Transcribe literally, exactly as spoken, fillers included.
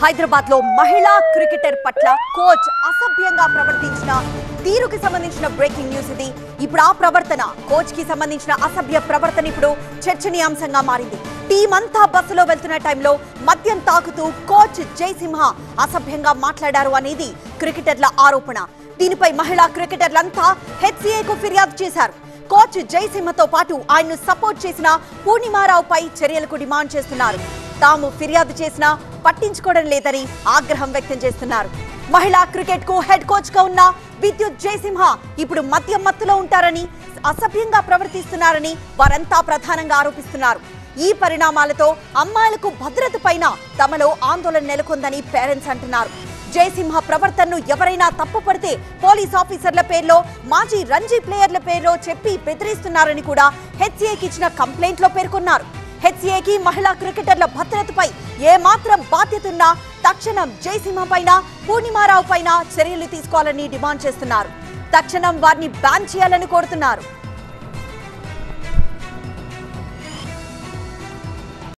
హైదరాబాద్ లో మహిళా క్రికెటర్ పట్ల కోచ్ అసభ్యంగా ప్రవర్తించిన తీరుకి సంబంధించిన బ్రేకింగ్ న్యూస్ ఇది. ఇప్పుడు ఆ ప్రవర్తన కోచ్ కి సంబంధించిన అసభ్య ప్రవర్తన ఇప్పుడు చర్చనీయాంశంగా మారింది. టీం అంతా బస్సులో వెళ్తున్న టైంలో మద్యం తాకుతూ కోచ్ జయసింహ అసభ్యంగా మాట్లాడారు అనేది క్రికెటర్ల ఆరోపణ. దీనిపై మహిళా క్రికెటర్లంతా హెచ్సీఏకు ఫిర్యాదు చేశారు. కోచ్ జయసింహతో పాటు ఆయన్ను సపోర్ట్ చేసిన పూర్ణిమారావుపై చర్యలకు డిమాండ్ చేస్తున్నారు. తాము ఫిర్యాదు చేసినా పట్టించుకోవడం లేదని ఆగ్రహం వ్యక్తం చేస్తున్నారు. మహిళా క్రికెట్ కు హెడ్ కోచ్ గా ఉన్న విద్యుత్ జయసింహ ఇప్పుడు మద్యం మత్తులో ఉంటారని, అసభ్యంగా ప్రవర్తిస్తున్నారని వారంతా ప్రధానంగా ఆరోపిస్తున్నారు. ఈ పరిణామాలతో అమ్మాయిలకు భద్రత పైన తమలో ఆందోళన నెలకొందని పేరెంట్స్ అంటున్నారు. జయసింహ ప్రవర్తనను ఎవరైనా తప్పుపడితే పోలీస్ ఆఫీసర్ల పేర్లో, మాజీ రంజీ ప్లేయర్ల పేర్లో చెప్పి బెదిరిస్తున్నారని కూడా హెచ్సీఏకి ఇచ్చిన కంప్లైంట్ లో పేర్కొన్నారు. హెచ్సీఏకి మహిళా క్రికెటర్ల భద్రతపై ఏమాత్రం బాధ్యతున్నా తక్షణం జయసింహ పైన, పూర్ణిమారావు పైన చర్యలు తీసుకోవాలని డిమాండ్ చేస్తున్నారు. తక్షణం వారిని బ్యాన్ చేయాలని కోరుతున్నారు.